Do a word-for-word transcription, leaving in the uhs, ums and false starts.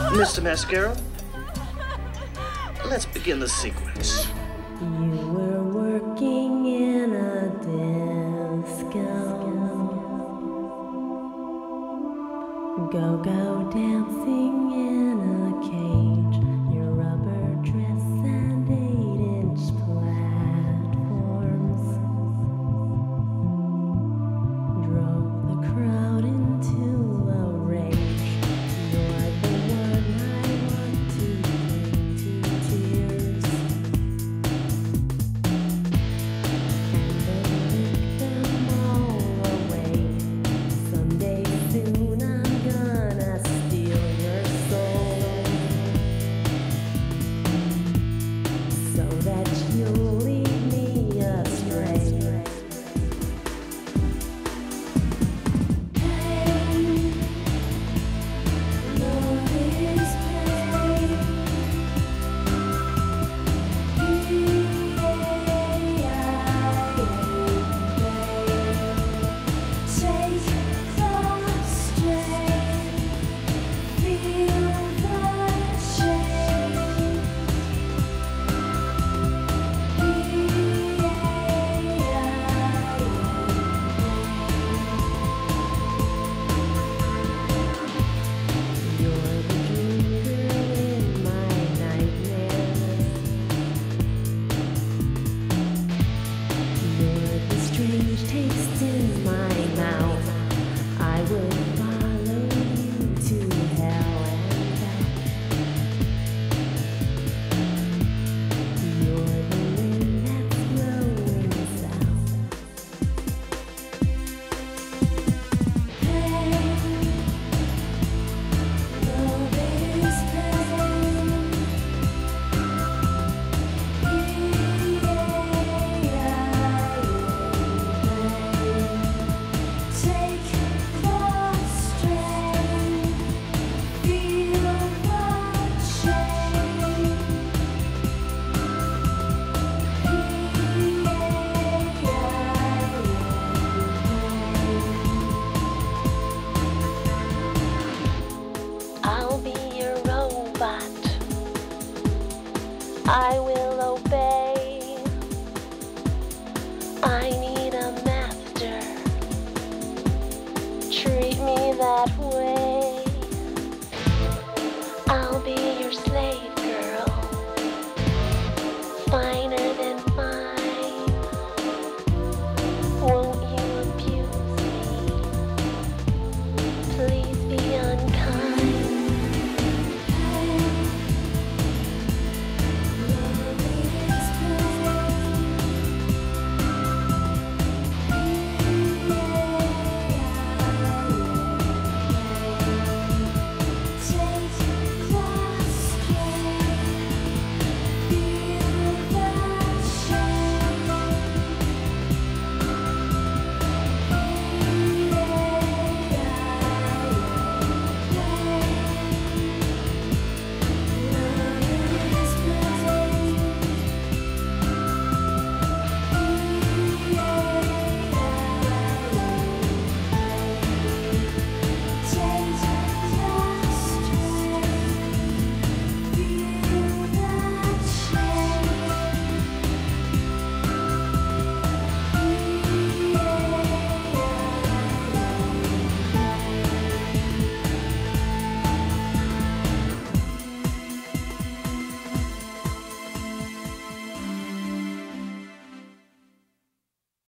Mister Mascara, let's begin the sequence. You were working in a disco. Go-go dancing in a cage. Your rubber dress and eight-inch platforms drove the crowd into a rage. You're the one I want to bring to tears, and then lick them all away. Someday soon I'm gonna steal your soul, so that you'll lead me astray. Pain, love is pain. P A I N. Take the strain, feel the shame. P A I N. You're the dream girl in my nightmares. You're the strange taste in my mouth. I will follow you to hell and back. You're the wind that's blowing south. Pain, love is pain. P A I N. Take the strain, feel the shame. P A I N. I'll be your robot. I